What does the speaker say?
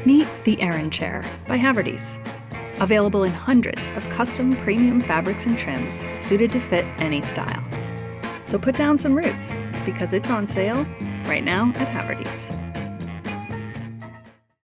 Meet the Erin chair by Havertys. Available in hundreds of custom premium fabrics and trims suited to fit any style. So put down some roots, because it's on sale right now at Havertys.